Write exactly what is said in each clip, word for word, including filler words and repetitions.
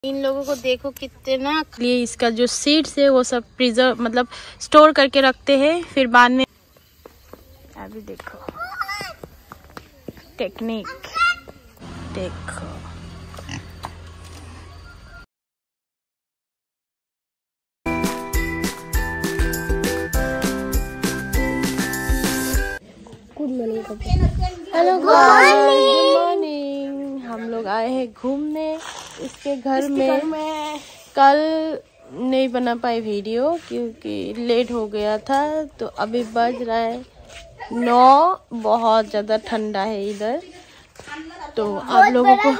इन लोगों को देखो कितना लिए इसका जो सीड्स है वो सब प्रिजर्व मतलब स्टोर करके रखते हैं, फिर बाद में अभी देखो टेक्निक देखो। Hello good morning. हम लोग आए हैं घूमने इसके घर में, में कल नहीं बना पाए वीडियो क्योंकि लेट हो गया था। तो अभी बज रहा है नौ, बहुत ज़्यादा ठंडा है इधर। तो आप लोगों को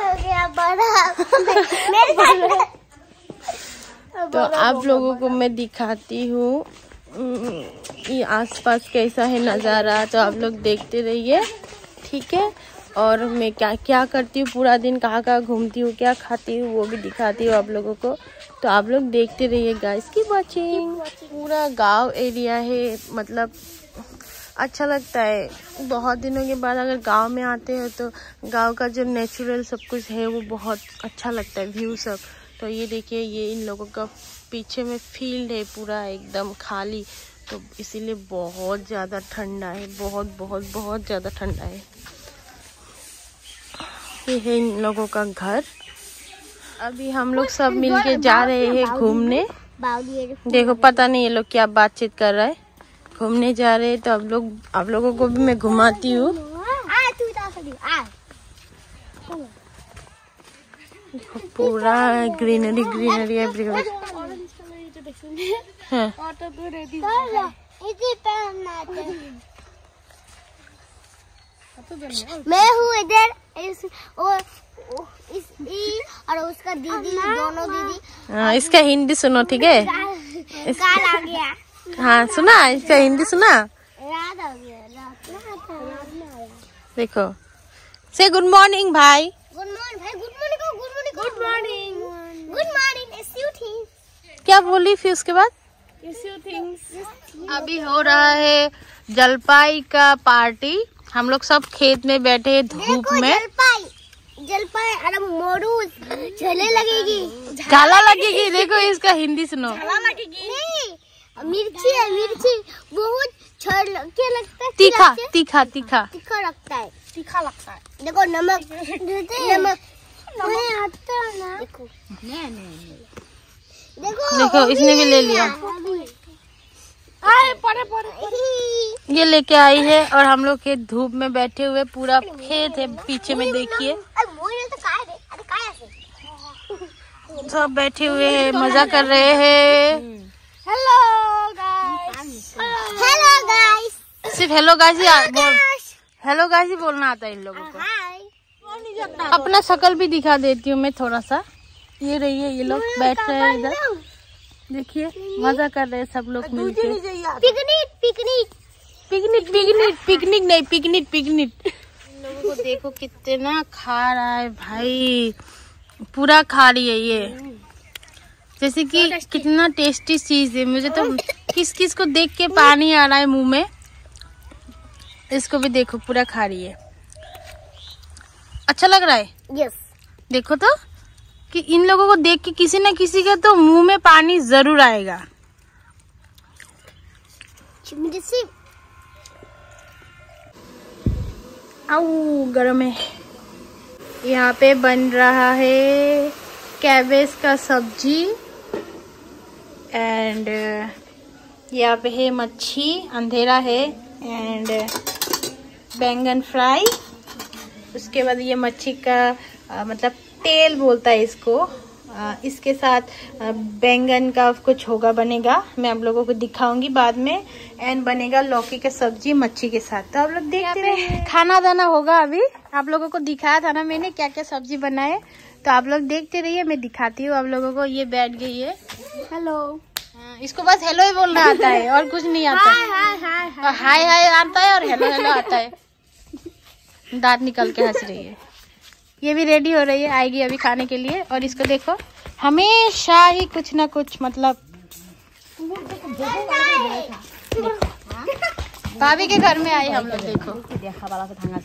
तो आप लोगों को मैं दिखाती हूँ ये आसपास कैसा है नज़ारा। तो आप लोग देखते रहिए, ठीक है। और मैं क्या क्या करती हूँ पूरा दिन, कहाँ कहाँ घूमती हूँ, क्या खाती हूँ, वो भी दिखाती हूँ आप लोगों को। तो आप लोग देखते रहिए गाइस, कीप वाचिंग। पूरा गांव एरिया है, मतलब अच्छा लगता है। बहुत दिनों के बाद अगर गांव में आते हैं तो गांव का जो नेचुरल सब कुछ है वो बहुत अच्छा लगता है, व्यू सब। तो ये देखिए, ये इन लोगों का पीछे में फील्ड है पूरा एकदम खाली, तो इसीलिए बहुत ज़्यादा ठंडा है, बहुत बहुत बहुत ज़्यादा ठंडा है। ये है इन लोगों का घर। अभी हम लोग सब मिलके जा रहे हैं घूमने। देखो पता नहीं ये लोग क्या बातचीत कर रहा है, घूमने जा रहे हैं। तो आप लोग आप लोगों को भी मैं घुमाती हूँ। पूरा ग्रीनरी ग्रीनरी एवरीवेयर। मैं हूँ इधर इस और इस ई और उसका दीदी, दोनों दीदी। हाँ, इसका हिंदी सुनो, ठीक है। काल आ गया। हाँ सुना, इसका हिंदी सुना। रात आ गया, रात रात देखो, से गुड मॉर्निंग भाई। गुड मॉर्निंग भाई, good morning, good morning, good morning, good morning. It's you things क्या बोली फिर उसके बाद? It's you things. अभी हो रहा है जलपाई का पार्टी। हम लोग सब खेत में बैठे हैं धूप में। जलपाई जलपाई अरे मोरू झले लगेगी, झाला लगेगी। देखो इसका हिंदी सुनो। झाला लगेगी नहीं, मिर्ची है, मिर्ची बहुत छड़ क्या लगता है, तीखा तीखा तीखा तीखा लगता है, तीखा लगता है। देखो नमक नमक नहीं आता ना। देखो देखो देखो इसने भी ले लिया। आए पड़े पड़े ये लेके आई है और हम लोग के धूप में बैठे हुए, पूरा खेत है पीछे में, देखिए सब बैठे हुए हैं, मजा कर रहे हैं। Hello guys, hello guys. सिर्फ हेलो गाइस ही बोल, हेलो गाइस ही बोलना आता है इन लोगों को। अपना शक्ल भी दिखा देती हूँ मैं थोड़ा सा। ये रही है, ये लोग बैठ रहे हैं इधर, देखिए मजा कर रहे हैं सब लोग मिलके। Picnic picnic picnic picnic picnic नहीं, पिकनिक पिकनिक। इन लोगों को देखो कितना खा रहा है भाई, पूरा खा रही है ये, जैसे कि कितना टेस्टी चीज है। मुझे तो किस किस को देख के पानी आ रहा है मुंह में। इसको भी देखो पूरा खा रही है। अच्छा लग रहा है? यस। देखो तो कि इन लोगों को देख के किसी न किसी का तो मुंह में पानी जरूर आएगा। आऊ गरम है। यहाँ पे बन रहा है कैबेज का सब्जी एंड यहाँ पे है मच्छी, अंधेरा है, एंड बैंगन फ्राई। उसके बाद ये मच्छी का आ, मतलब तेल बोलता है इसको। आ, इसके साथ आ, बैंगन का कुछ होगा बनेगा, मैं आप लोगों को दिखाऊंगी बाद में। एंड बनेगा लौकी का सब्जी मच्छी के साथ। तो आप लोग देखते रहिए, खाना दाना होगा। अभी आप लोगों को दिखाया था ना मैंने क्या क्या सब्जी बनाए, तो आप लोग देखते रहिए, मैं दिखाती हूँ आप लोगों को। ये बैठ गई है, हेलो। इसको बस हेलो ही बोलना आता है और कुछ नहीं आता है। हाय हाय हाय हाय हाय आता है और हेलो हेलो आता है। दांत निकल के हंस रही है। ये भी रेडी हो रही है, आएगी अभी खाने के लिए। और इसको देखो, हमेशा ही कुछ ना कुछ मतलब। भाभी के घर में आए हम लोग, देखो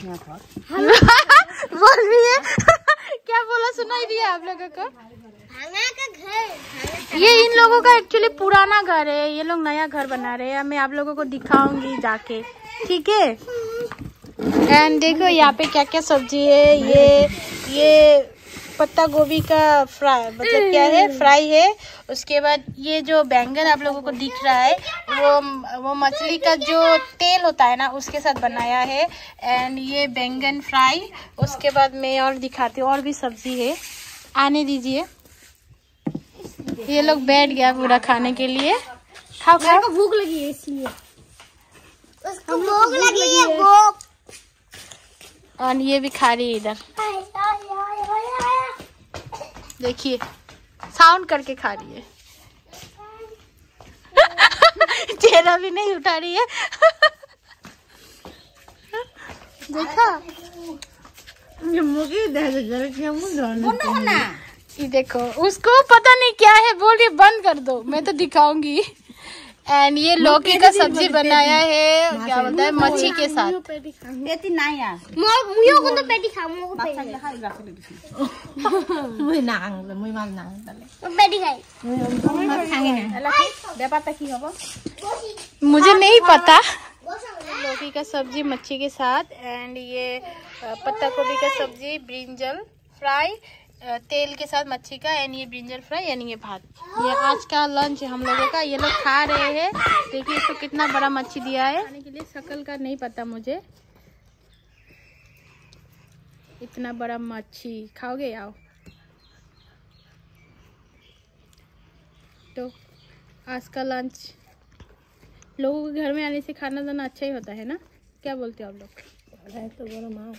बोल भी है। क्या बोला, सुनाई दिया आप लोगों को? ये इन लोगों का एक्चुअली पुराना घर है, ये लोग नया घर बना रहे हैं। मैं आप लोगों को दिखाऊंगी जाके, ठीक है। एंड देखो यहाँ पे क्या क्या सब्जी है। ये ये पत्ता गोभी का फ्राई, मतलब क्या है, फ्राई है। उसके बाद ये जो बैंगन आप लोगों को दिख रहा है वो वो मछली का जो तेल होता है ना उसके साथ बनाया है। एंड ये बैंगन फ्राई। उसके बाद मैं और दिखाती हूँ, और भी सब्जी है, आने दीजिए। ये लोग बैठ गया पूरा खाने के लिए। खाओ खाओ, भूख लगी है इसलिए। उसको भूख लगी है, भूख। और ये भी खा रही है इधर, देखिए साउंड करके खा रही है। चेहरा भी नहीं उठा रही है। देखा ये देखो, उसको पता नहीं क्या है, बोल रही बंद कर दो, मैं तो दिखाऊंगी। एंड ये लौकी का सब्जी बनाया है, क्या बोलता है, मच्छी के साथ। मुझे नहीं पता। लौकी का सब्जी मच्छी के साथ। एंड ये पत्ता गोभी का सब्जी, ब्रिंजल फ्राई तेल के साथ मच्छी का। एंड ये ब्रिंजल फ्राई, यानी ये भात। ये आज का लंच है हम लोगों का। ये लोग खा रहे हैं। देखिए इसको कितना बड़ा मच्छी दिया है खाने के लिए। शक्ल का नहीं पता मुझे। इतना बड़ा मच्छी खाओगे? आओ। तो आज का लंच, लोगों के घर में आने से खाना दाना अच्छा ही होता है ना, क्या बोलते हो आप लोग? तो बड़ा माँ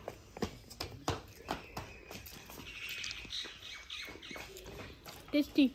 टेस्टी।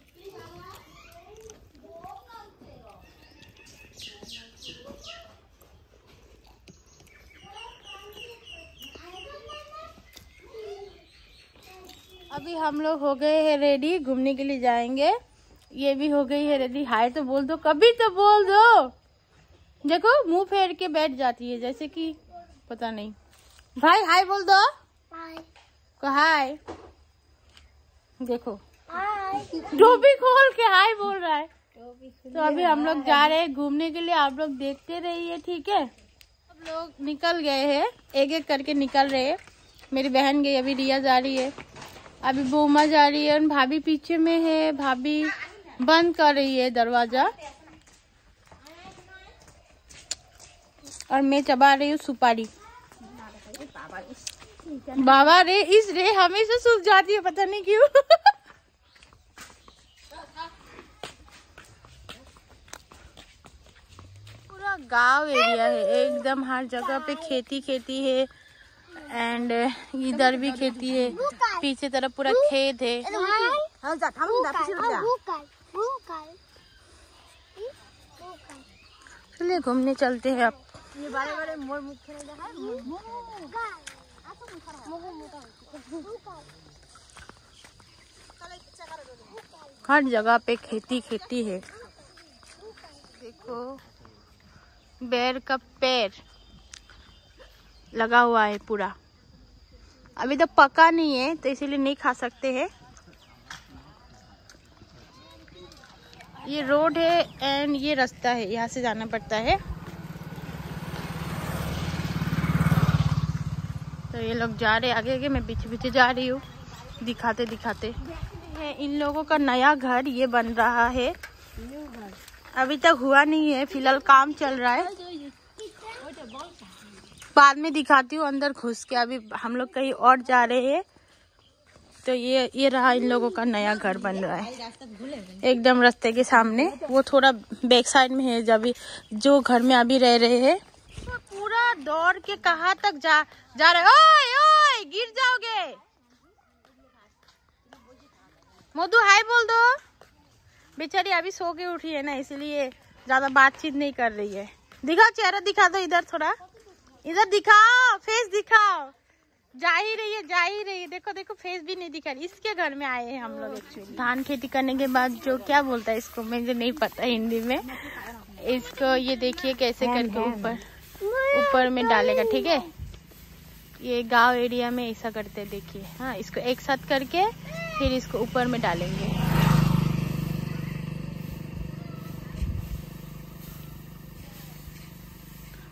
अभी हम लोग हो गए हैं रेडी, घूमने के लिए जाएंगे। ये भी हो गई है रेडी। हाय तो बोल दो, कभी तो बोल दो। देखो मुंह फेर के बैठ जाती है जैसे कि पता नहीं। भाई हाय बोल दो। हाय देखो, टोपी खोल के हाय बोल रहा है। तो अभी हम लोग जा रहे हैं घूमने के लिए, आप लोग देखते रहिए, ठीक है। सब लोग निकल गए हैं, एक एक करके निकल रहे हैं। मेरी बहन गई, अभी रिया जा रही है, अभी बूमा जा रही है, भाभी पीछे में है। भाभी बंद कर रही है दरवाजा, और मैं चबा रही हूँ सुपारी। बाबा रे, इस रे हमेशा सूख जाती है, पता नहीं क्यों। पूरा गांव एरिया है एकदम, हर जगह पे खेती खेती है। एंड इधर भी खेती है, पीछे तरफ पूरा खेत है। चलिए घूमने चलते हैं अब। ये बड़े बड़े मोर मुख्य हर जगह पे खेती खेती है। देखो बेर का पेड़ लगा हुआ है पूरा, अभी तो पका नहीं है तो इसीलिए नहीं खा सकते हैं। ये रोड है एंड ये रास्ता है, यहाँ से जाना पड़ता है। तो ये लोग जा रहे आगे आगे, मैं पीछे पीछे जा रही हूँ दिखाते दिखाते। है इन लोगों का नया घर ये बन रहा है, अभी तक हुआ नहीं है, फिलहाल काम चल रहा है। बाद में दिखाती हूँ अंदर घुस के। अभी हम लोग कहीं और जा रहे हैं। तो ये ये रहा इन लोगों का नया घर बन रहा है एकदम रास्ते के सामने। वो थोड़ा बैक साइड में है जब जो घर में अभी रह रहे हैं। तो पूरा दौड़ के कहाँ तक जा जा रहे? ओए ओए गिर जाओगे। मोदू हाय बोल दो। बेचारी अभी सो के उठी है ना, इसलिए ज्यादा बातचीत नहीं कर रही है। दिखाओ चेहरा, दिखा दो इधर, थोड़ा इधर दिखाओ, फेस दिखाओ। जा ही रही है, जा ही रही है। देखो देखो फेस भी नहीं दिखा रही। इसके घर में आए हैं हम लोग एक्चुअली। धान खेती करने के बाद जो क्या बोलता है इसको, मुझे नहीं पता हिंदी में। इसको ये देखिए कैसे करके ऊपर ऊपर में डालेगा, ठीक है। ये गांव एरिया में ऐसा करते हैं, देखिए। हाँ, इसको एक साथ करके फिर इसको ऊपर में डालेंगे।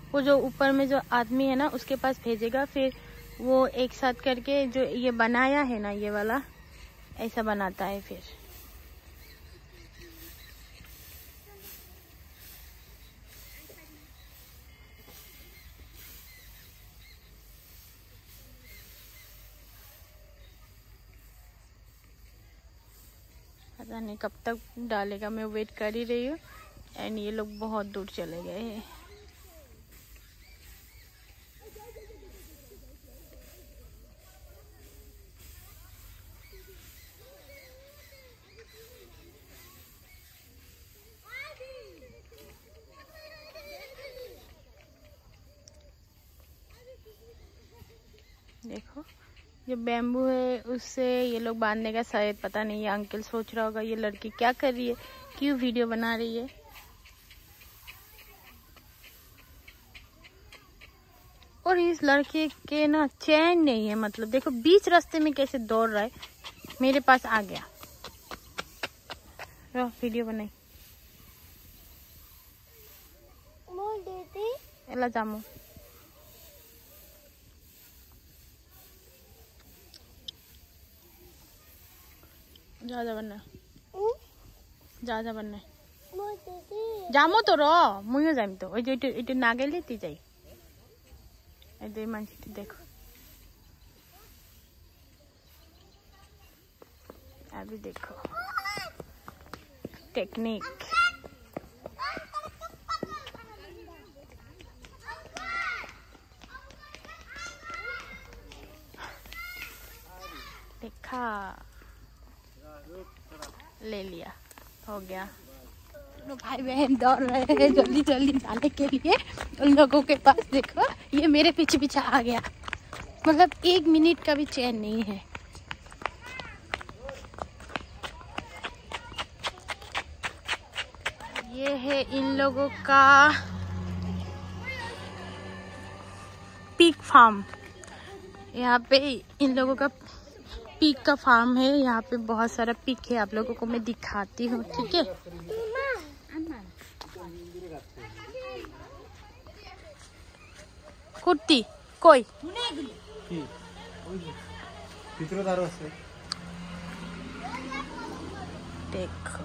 वो जो ऊपर में जो आदमी है ना उसके पास भेजेगा, फिर वो एक साथ करके जो ये बनाया है ना ये वाला ऐसा बनाता है फिर। पता नहीं कब तक डालेगा, मैं वेट कर ही रही हूँ। एंड ये लोग बहुत दूर चले गए हैं। देखो जो बैम्बू है उससे ये लोग बांधने का शायद पता नहीं। ये अंकल सोच रहा होगा ये लड़की क्या कर रही है, क्यों वीडियो बना रही है। और इस लड़के के ना चैन नहीं है, मतलब देखो बीच रास्ते में कैसे दौड़ रहा है। मेरे पास आ गया, रो वीडियो बनाई एला जामो। जा जा बनना जा जा बनना जामो तो रो मुझे जाम तो ওই যে এটা এটা না গেলে তুই যাই এই দুই মানছিটা देखो अभी देखो टेक्निक। देखा ले लिया, हो गया। तो भाई बहन दौड़ रहे हैं जल्दी जल्दी जाने के लिए उन लोगों के पास। देखो ये मेरे पीछे पीछे आ गया, मतलब एक मिनट का भी चैन नहीं है। ये है इन लोगों का पीक फार्म। यहाँ पे इन लोगों का पीक का फार्म है। यहाँ पे बहुत सारा पीक है, आप लोगों को मैं दिखाती हूँ, ठीक है। कुर्ती कोई देखो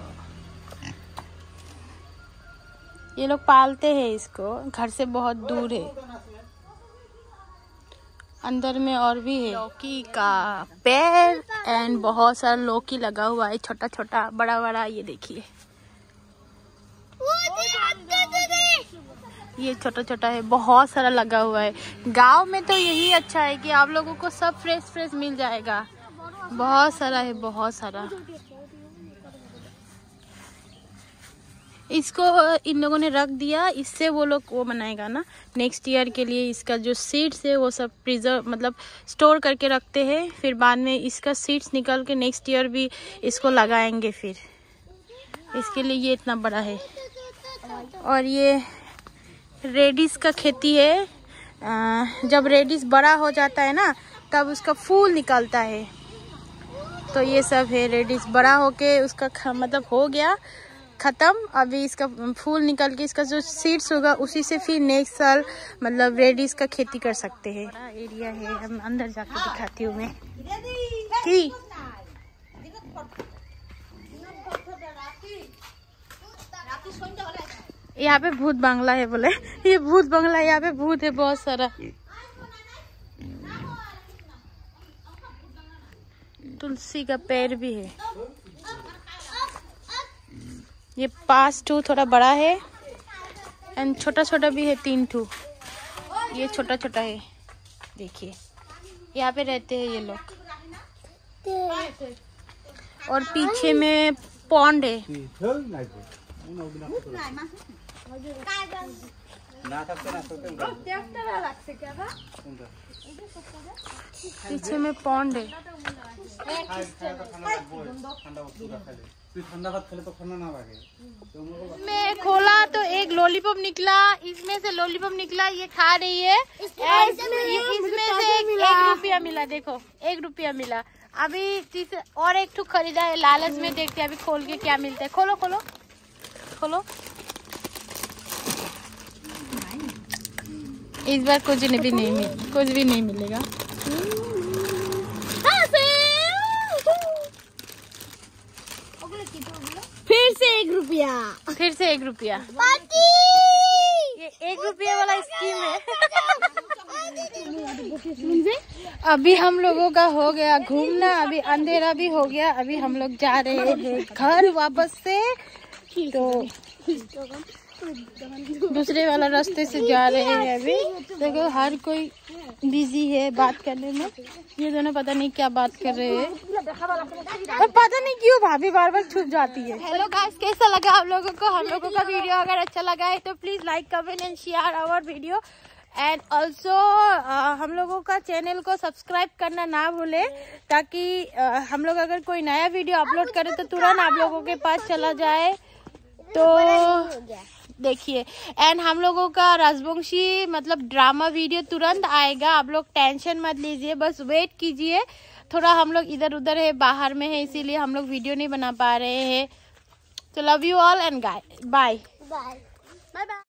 ये लोग पालते हैं इसको, घर से बहुत दूर है। अंदर में और भी है लौकी का पेड़ एंड बहुत सारा लौकी लगा हुआ है, छोटा छोटा बड़ा बड़ा। ये देखिए ये छोटा छोटा है, बहुत सारा लगा हुआ है। गांव में तो यही अच्छा है कि आप लोगों को सब फ्रेश फ्रेश मिल जाएगा। बहुत सारा है, बहुत सारा। इसको इन लोगों ने रख दिया, इससे वो लोग वो बनाएगा ना नेक्स्ट ईयर के लिए। इसका जो सीड्स है वो सब प्रिजर्व मतलब स्टोर करके रखते हैं, फिर बाद में इसका सीड्स निकाल के नेक्स्ट ईयर भी इसको लगाएंगे। फिर इसके लिए ये इतना बड़ा है। और ये रेडिस का खेती है। आ, जब रेडिस बड़ा हो जाता है ना तब उसका फूल निकलता है। तो ये सब है रेडिस बड़ा होके उसका मतलब हो गया खत्म। अभी इसका फूल निकल के इसका जो सीड्स होगा उसी से फिर नेक्स्ट साल मतलब रेडिस का खेती कर सकते हैं। एरिया है, हम अंदर जाके दिखाती हूँ मैं। की यहाँ पे भूत बंगला है बोले, ये भूत बंगला, यहाँ पे भूत है बहुत सारा। तुलसी का पेड़ भी है। ये पांच ठू थोड़ा बड़ा है एंड छोटा छोटा भी है, तीन ठू। ये छोटा छोटा है, देखिए यहाँ पे रहते हैं ये लोग। और पीछे में पॉन्ड है। पीछे में पॉन्ड है। मैं खोला तो एक लॉलीपॉप निकला, इसमें से लॉलीपॉप निकला, ये खा रही है। इसमें से एक, एक रुपया मिला, देखो एक रुपया मिला। अभी और एक ठू खरीदा है लालच में, देखते हैं अभी खोल के क्या मिलता है। खोलो खोलो खोलो। इस बार कुछ नहीं भी नहीं मिल कुछ भी नहीं मिलेगा। फिर से एक रुपया फिर से एक रुपया ये एक रुपया वाला स्कीम है। अभी हम लोगों का हो गया घूमना, अभी अंधेरा भी हो गया, अभी हम लोग जा रहे हैं घर वापस से। तो दूसरे वाला रास्ते से जा रहे हैं। अभी देखो हर कोई बिजी है बात करने में। ये दोनों पता नहीं क्या बात कर रहे हैं और पता नहीं क्यों भाभी बार बार छुप जाती है। हेलो गाइस, कैसा लगा आप लोगों को हम लोगों का वीडियो? अगर अच्छा लगा है तो please like comment and share our video and also हम लोगों का चैनल को सब्सक्राइब करना ना भूले, ताकि uh, हम लोग अगर कोई नया वीडियो अपलोड करें तो तुरंत आप लोगों के पास चला जाए। तो देखिए एंड हम लोगों का राजवंशी मतलब ड्रामा वीडियो तुरंत आएगा। आप लोग टेंशन मत लीजिए, बस वेट कीजिए। थोड़ा हम लोग इधर उधर है, बाहर में है, इसीलिए हम लोग वीडियो नहीं बना पा रहे हैं। तो love you all and bye bye bye.